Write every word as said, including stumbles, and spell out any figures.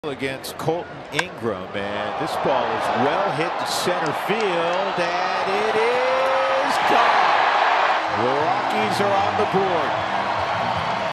Against Colton Ingram, and this ball is well hit to center field, and it is gone. The Rockies are on the board.